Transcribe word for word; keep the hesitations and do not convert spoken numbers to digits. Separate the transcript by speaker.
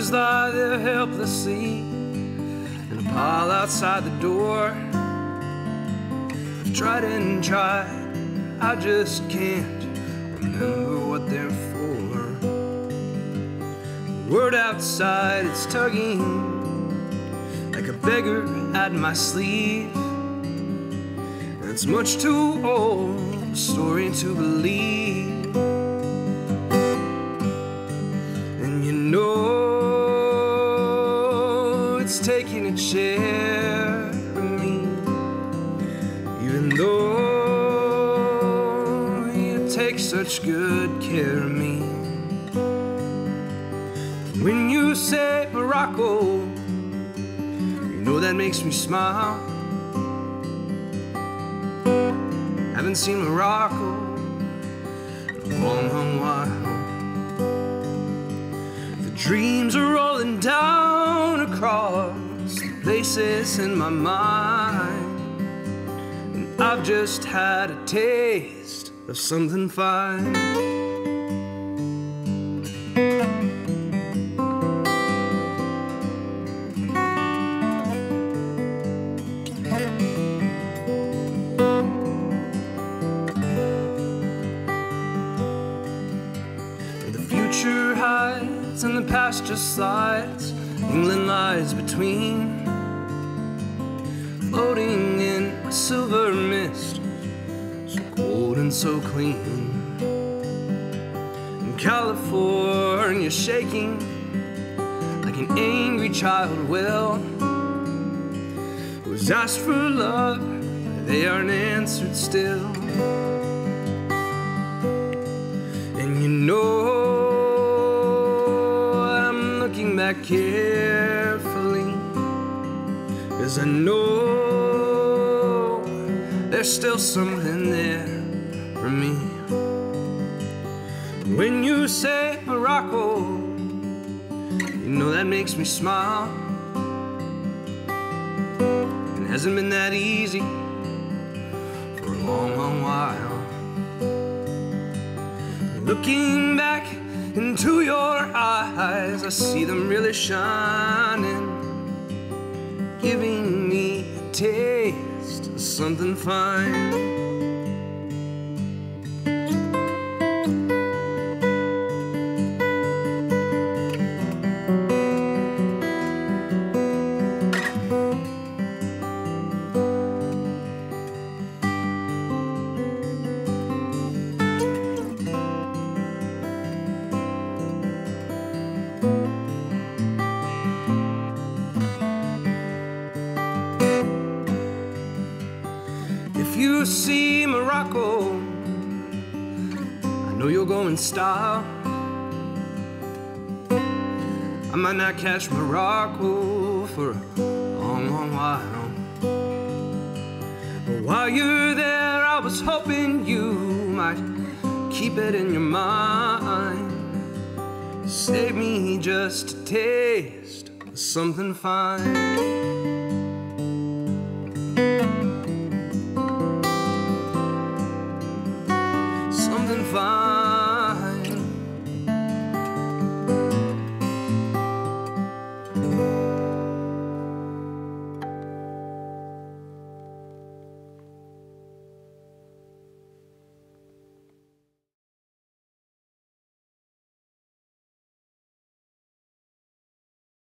Speaker 1: others lie there helplessly in a pile outside the door. I've tried and tried, I just can't remember what they're for. The word outside, it's tugging like a beggar at my sleeve. And it's much too old a story to believe. And you know it's taking a share of me, even though you take such good care of me. When you say Morocco, you know that makes me smile. Haven't seen Morocco in a long, long while. The dreams are rolling down across the places in my mind, and I've just had a taste of something fine. Future hides and the past just slides. England lies between, floating in a silver mist, so cold and so clean. And California shaking like an angry child will, who's asked for love, they aren't answered still. And you know looking back carefully, 'cause I know there's still something there for me. When you say Morocco, you know that makes me smile. It hasn't been that easy for a long, long while. Looking back into your eyes, I see them really shining, giving me a taste of something fine. If you see Morocco, I know you'll go in style. I might not catch Morocco for a long, long while, but while you're there, I was hoping you might keep it in your mind. Save me just a taste of something fine.